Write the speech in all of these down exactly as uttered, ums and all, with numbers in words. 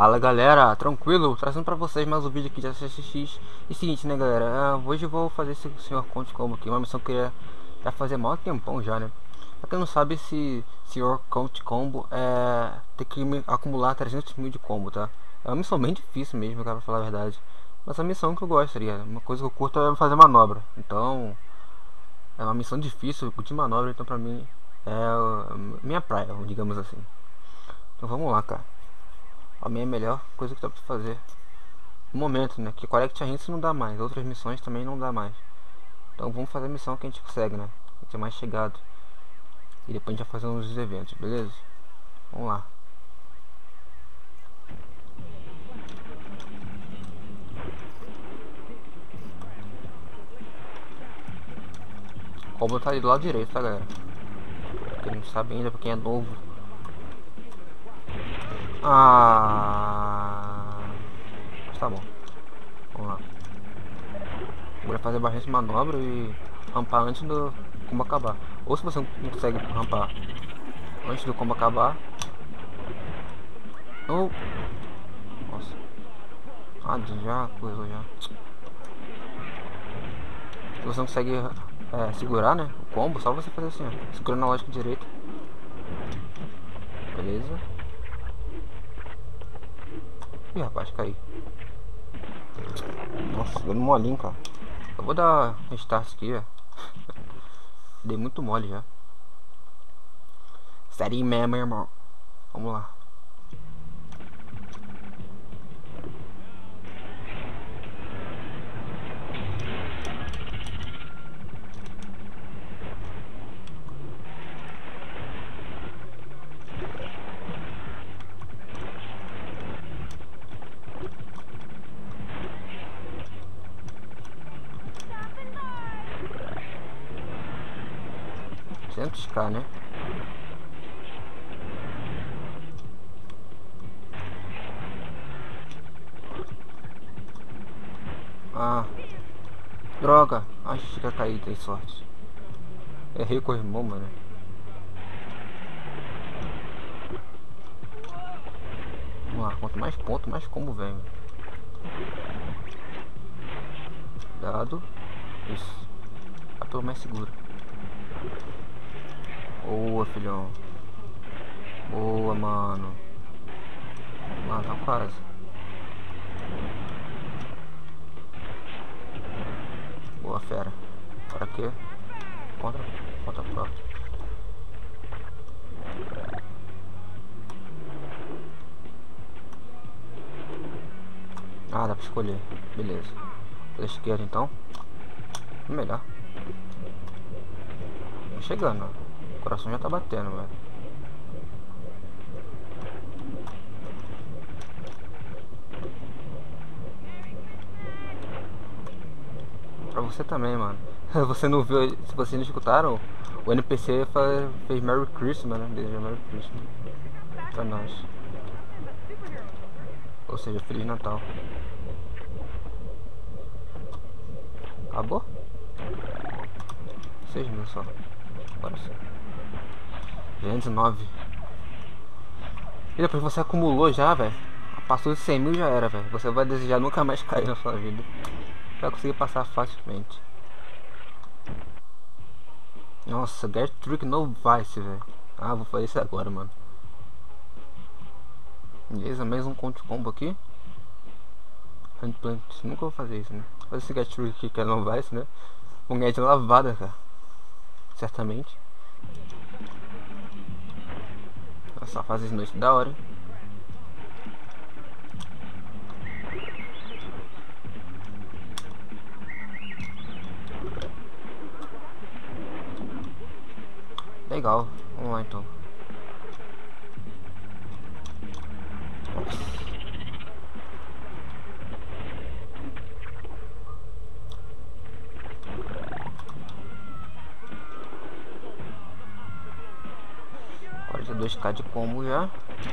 Fala galera, tranquilo? Trazendo pra vocês mais um vídeo aqui de S S X. E seguinte, né galera, ah, hoje eu vou fazer esse senhor Conte Combo aqui, uma missão que eu queria já fazer há maior tempão já, né? Pra quem não sabe, esse senhor Conte Combo é ter que me acumular trezentos mil de combo, tá? É uma missão bem difícil mesmo, cara, pra falar a verdade. Mas é uma missão que eu gostaria, uma coisa que eu curto é fazer manobra. Então, é uma missão difícil de manobra, então pra mim é uh, minha praia, digamos assim. Então vamos lá, cara. A minha é a melhor coisa que dá pra fazer no momento, né? Que Correct Hints não dá mais, outras missões também não dá mais. Então vamos fazer a missão que a gente consegue, né? A gente é mais chegado. E depois a gente vai fazer uns eventos, beleza? Vamos lá. O combo tá ali do lado direito, tá galera? Pra quem não sabe ainda, pra quem é novo. Ah, mas tá bom. Vamos lá. Vou fazer bastante manobra e rampar antes do combo acabar. Ou se você não consegue rampar antes do combo acabar. Oh. Nossa. Ah, já coisou já. Se você não consegue é, segurar, né? O combo, só você fazer assim, ó. Segurando na lógica direita. Beleza. Ih, rapaz, caí. Nossa, deu molinho, cara. Eu vou dar restart aqui, ó. Dei muito mole já. Sério mesmo, irmão. Vamos lá. duzentos k, né? Ah, droga. Ai, fica caído, tem sorte. Errei com o irmão, mano. Vamos lá, quanto mais ponto, mais combo vem. Dado. Isso. Tá pelo mais seguro. Boa, filhão. Boa, mano. Ah, tá quase. Boa, fera. Para quê? Contra, contra próprio. Ah, dá pra escolher. Beleza. Pela esquerda, então. Melhor. Tô chegando, ó. O coração já tá batendo, velho. Pra você também, mano. Você não viu, se vocês não escutaram, o N P C fez Merry Christmas, né? Deseja Merry Christmas pra nós. Ou seja, Feliz Natal. Acabou? seis mil só. Agora sim. duzentos e nove. E depois você acumulou já, velho. Passou de cem mil já era, velho. Você vai desejar nunca mais cair na sua vida. Vai conseguir passar facilmente. Nossa, Get Trick no Vice, velho. Ah, vou fazer isso agora, mano. Beleza, mais um conto combo aqui. Handplant, nunca vou fazer isso, né? Fazer esse Get Trick aqui que é no Vice, né? Vou ganhar de lavada, cara. Certamente. Essa fase de noite da hora, hein? Legal, vamos lá então. quarenta e dois k de combo já.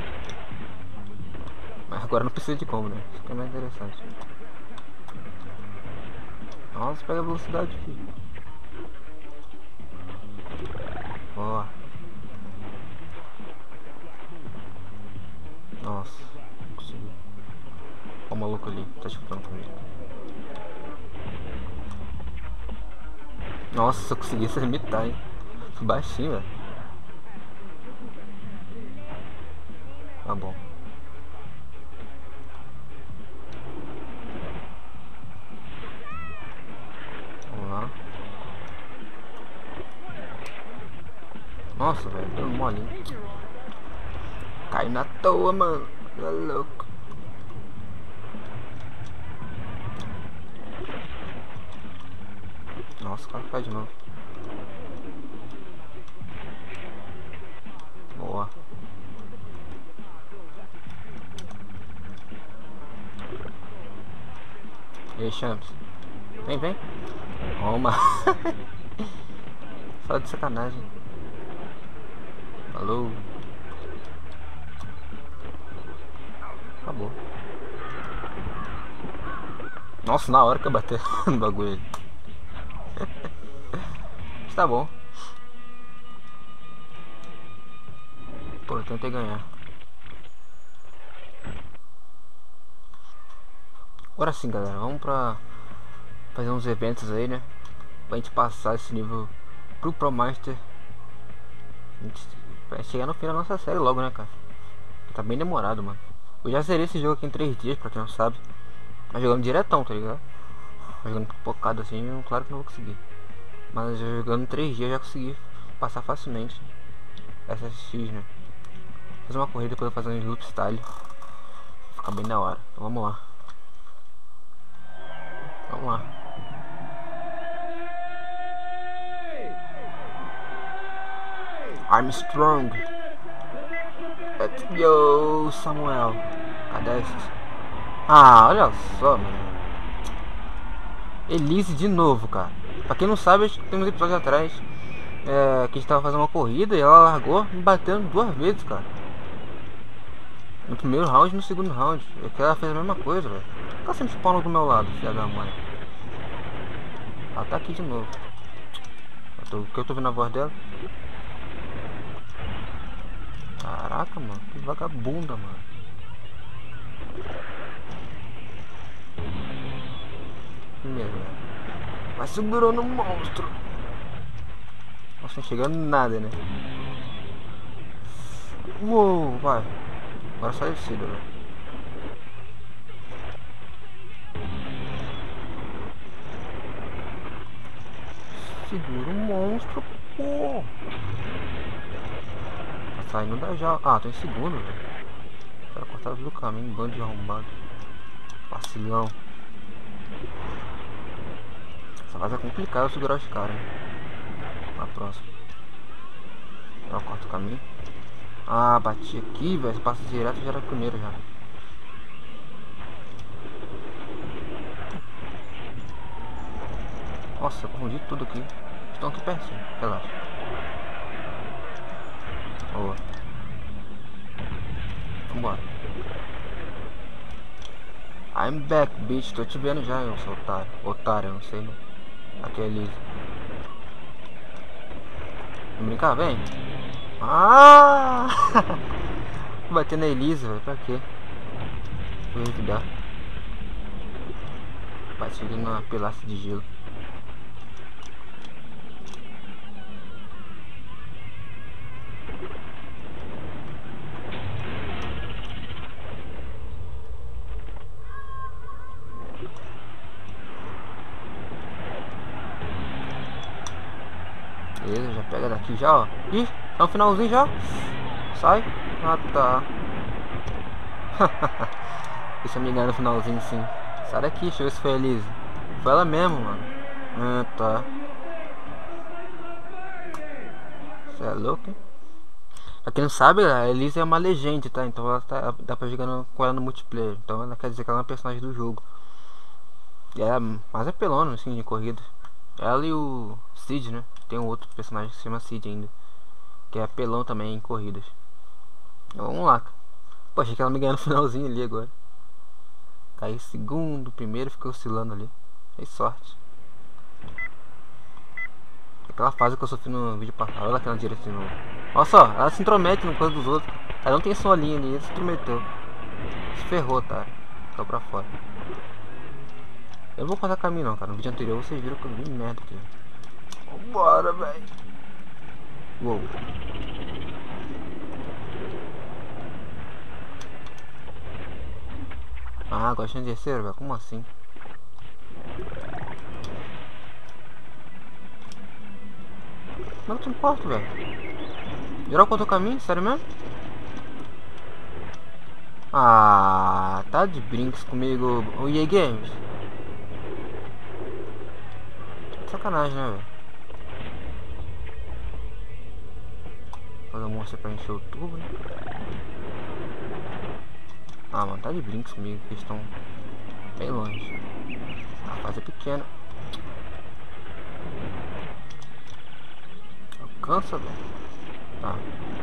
Mas agora não precisa de combo, né? Isso que é mais interessante. Nossa, pega a velocidade aqui. Boa. Nossa, consegui. maluco ali, tá disputando comigo. Nossa, se eu conseguisse limitar, hein? Fui baixinho, velho. Tá bom. Vamos lá. Nossa, velho, deu mole. Cai na toa, mano. Tá louco. Nossa, o cara cai de novo. Boa. E aí, Champs? Vem, vem. Toma. Só de sacanagem. Falou. Acabou. Nossa, na hora que eu bater no bagulho. Tá bom. Pô, eu tentei ganhar. Agora sim, galera, vamos pra fazer uns eventos aí, né? Pra gente passar esse nível pro Pro Master. A gente, pra gente chegar no fim da nossa série logo, né, cara? Tá bem demorado, mano. Eu já zerei esse jogo aqui em três dias, pra quem não sabe. Mas jogando diretão, tá ligado? Mas jogando pipocado assim, eu, claro que não vou conseguir. Mas jogando em três dias eu já consegui passar facilmente S S X, né? Fazer uma corrida, depois eu fazer um loop style. Fica bem da hora. Então vamos lá. Vamos lá. Armstrong. Let's go, Samuel. Cadê esse? Ah, olha só, mano. Elise de novo, cara. Pra quem não sabe, tem uns episódios atrás é, que a gente tava fazendo uma corrida e ela largou me batendo duas vezes, cara. No primeiro round e no segundo round. É que ela fez a mesma coisa, velho. Ela sempre spawna do meu lado, filha da mãe. Ela tá aqui de novo. Eu tô, que eu tô vendo a voz dela. Caraca, mano. Que vagabunda, mano. Primeiro, velho. Mas segurou no monstro. Nossa, não chegando nada, né? Uou, vai. Agora só descida, velho. Segura o monstro, pô. Tá saindo da já. Ah, tô em segundo, velho. Quero cortar do caminho, bando de arrombado. Vacilão. Essa fase é complicado segurar os caras, hein? Na próxima. Então, corta o caminho. Ah, bati aqui, velho. Se passa direto, já era primeiro já. Nossa, eu confundi tudo aqui. Estão aqui pertinho, relaxa. Boa. Vambora. I'm back, bitch. Tô te vendo já, eu sou otário. Otário, eu não sei, né? Aqui é Elise. Vamos brincar, vem. Ah! Bater na Elise, velho. Pra quê? Vou revidar. Bati ali na pilastra de gelo. Beleza, já pega daqui já, ó. Ih, tá no finalzinho já. Sai. Ah, tá. Deixa eu me enganar no finalzinho, sim. Sai daqui, deixa eu ver se foi a Elise. Foi ela mesmo, mano. Ah, tá. Você é louco, hein? Pra quem não sabe, a Elise é uma legenda, tá? Então ela tá, dá pra jogar no, com ela no multiplayer. Então ela quer dizer que ela é uma personagem do jogo. E é mais apelona, assim, de corrida. Ela e o Cid, né? Tem um outro personagem que se chama Cid ainda, que é apelão também em corridas. Então, vamos lá. Pô, achei que ela me ganhou no finalzinho ali agora. Caí segundo, primeiro, ficou oscilando ali. Fez sorte. Aquela fase que eu sofri no vídeo passado. Olha aquela direita de novo. Olha só, ela se intromete no coisa dos outros. Ela não tem sua linha ali, ele se intrometeu. Se ferrou, tá? Ficou pra fora. Eu não vou cortar caminho não, cara. No vídeo anterior vocês viram que eu vi merda aqui. Vambora, velho. Uou. Ah, gosta de terceiro, velho? Como assim? Como é que tu não corta, velho? Geral cortou o caminho? Sério mesmo? Ah, tá de brinks comigo, o E A Games. Sacanagem, né, velho? Fazer um monstro pra encher o tubo, né? Ah, mano, tá de brinks comigo, que estão bem longe. A fase é pequena. Alcança, velho. Tá.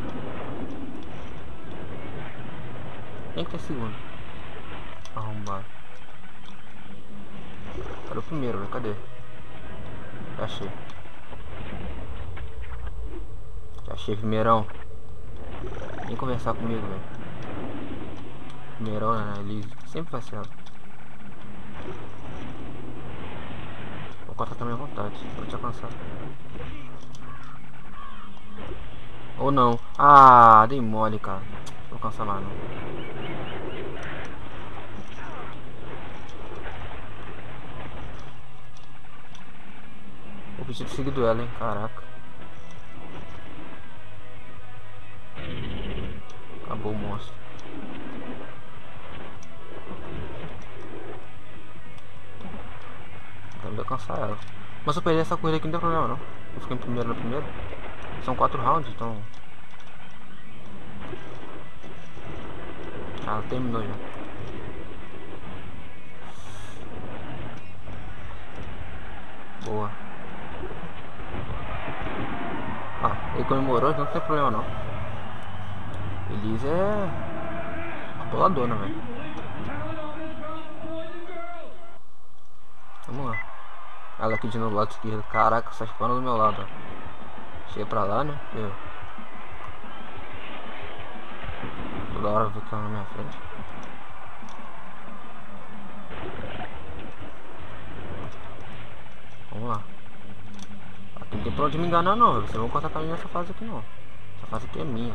Quem que tem segundo? Arrombado. Cadê o primeiro, velho? Cadê? Já achei. Já achei, primeirão. Vem conversar comigo, velho. Primeirão, né? Elise. Sempre vai ser ela. Vou cortar também à vontade. Vou te alcançar. Ou não. Ah, dei mole, cara. Não vou alcançar mais, não. Vou pedir ter seguido ela, hein. Caraca. Acabou o monstro. Deve alcançar ela. Mas se eu perder essa corrida aqui não tem problema não. Eu fiquei em primeiro no primeiro. São quatro rounds, então. Ah, ela terminou já. Boa. Ah, ele comemorou, então não tem problema não. Elise é boladona, velho. Vamos lá. Ela aqui de novo, lado esquerdo. Caraca, essa espana do meu lado, ó. Chega pra lá, né? Eu. Toda hora eu vou ficar na minha frente. Vamos lá. Aqui não tem pra onde me enganar não, vocês não vão cortar caminho nessa fase aqui não. Essa fase aqui é minha.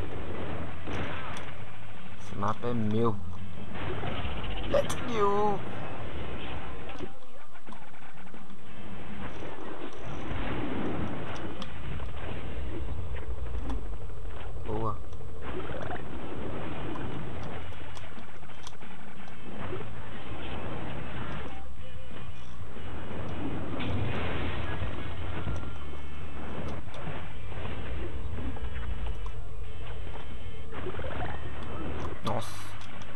Esse mapa é meu. Let's go! Boa. Nossa.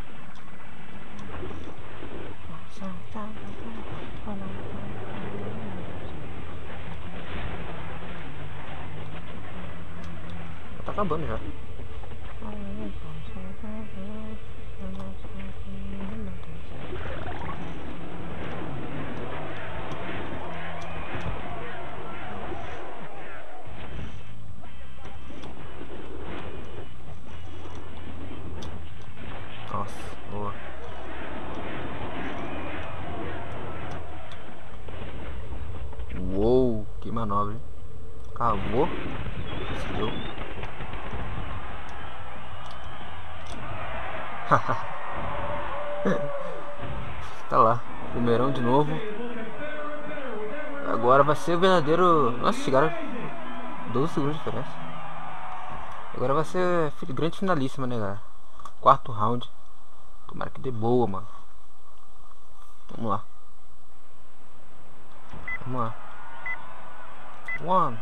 Tá acabando já. Nossa, boa. Uou, que manobra, hein? Acabou. Conseguiu. Tá lá, primeirão de novo. Agora vai ser o verdadeiro. Nossa, chegaram doze segundos de diferença. Agora vai ser grande finalíssima, né, galera? Quarto round. Tomara que dê boa, mano. Vamos lá. Vamos lá. One.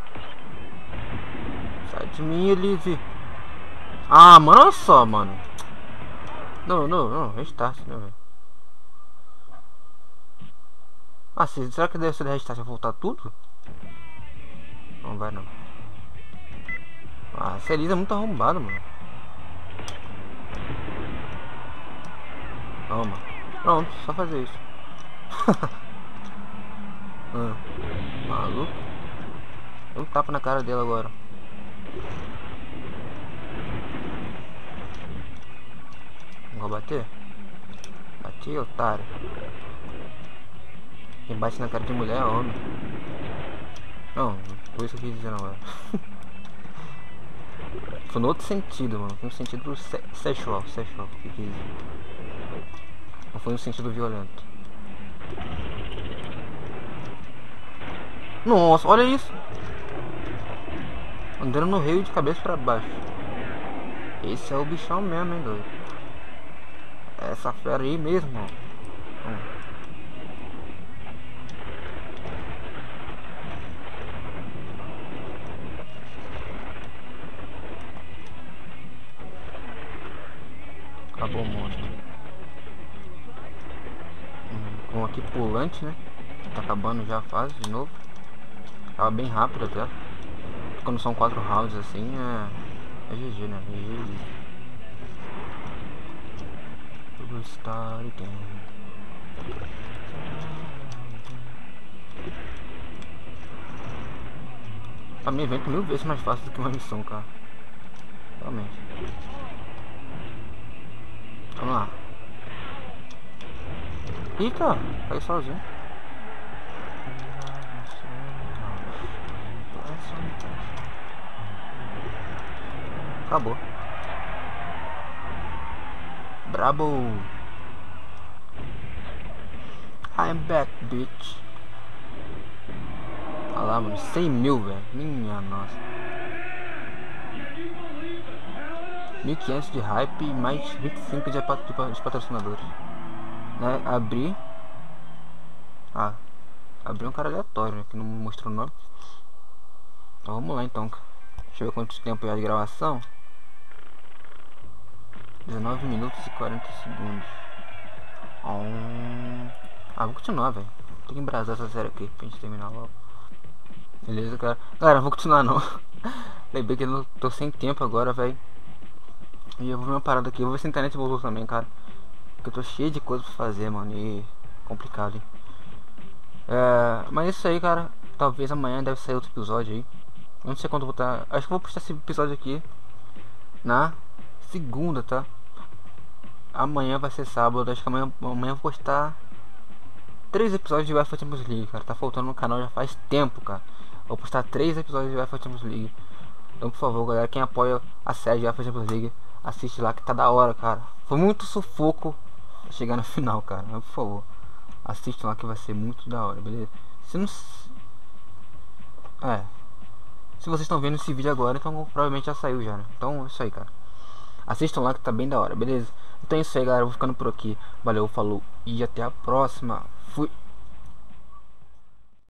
Sai de mim, Elise. Ah, mano, olha só, mano. Não, não, não. Restart, né, velho? Ah, se, será que deve ser restart vai voltar tudo? Não vai, não. Ah, essa Elise é muito arrombada, mano. Toma. Pronto, só fazer isso. ah, maluco. Deu um tapa na cara dele agora. Não vou bater? Bati, otário. Quem bate na cara de mulher é homem. Não, por isso que eu quis dizer não, mano. Foi no outro sentido, mano. Foi no sentido se sexual, sexual, que eu quis dizer. Não foi no sentido violento. Nossa, olha isso! Andando no rio de cabeça pra baixo. Esse é o bichão mesmo, hein, doido. Essa fera aí mesmo, ó. Hum. Acabou o monstro. Hum, com aqui pulante, né? Tá acabando já a fase de novo. Tava bem rápido até. Quando são quatro rounds assim, é, é G G, né? G G. We'll start again. Pra mim, evento mil vezes mais fácil do que uma missão, cara. Realmente. Vamos lá. Eita, caiu sozinho. Acabou. Brabo. I'm back, bitch. Olha lá, mano. cem mil, velho. Minha nossa. mil e quinhentos de hype e mais vinte e cinco de, pat de, de patrocinadores. Né? Abri. Ah. Abri um cara aleatório, né? Que não mostrou o nome. Então vamos lá então. Deixa eu ver quanto tempo é a gravação. dezenove minutos e quarenta segundos. Um... Ah, vou continuar, velho. Tem que embrasar essa série aqui pra gente terminar logo. Beleza, cara. Cara, vou continuar não. Lembrei que eu não tô sem tempo agora, velho. E eu vou ver uma parada aqui. Eu vou ver se a internet voltou também, cara. Porque eu tô cheio de coisa pra fazer, mano. E complicado, hein. É... Mas é isso aí, cara. Talvez amanhã deve sair outro episódio aí. Eu não sei quando eu vou estar. Acho que vou postar esse episódio aqui na segunda, tá? Amanhã vai ser sábado. Acho que amanhã, amanhã eu vou postar três episódios de UEFA Champions League, cara. Tá faltando no canal já faz tempo, cara. Vou postar três episódios de UEFA Champions League. Então, por favor, galera, quem apoia a série de UEFA Champions League, assiste lá que tá da hora, cara. Foi muito sufoco chegar no final, cara. Mas, por favor, assiste lá que vai ser muito da hora, beleza? Se não... É... Se vocês estão vendo esse vídeo agora, então provavelmente já saiu já, né? Então é isso aí, cara. Assistam lá que tá bem da hora, beleza? Então é isso aí, galera. Eu vou ficando por aqui. Valeu, falou e até a próxima. Fui.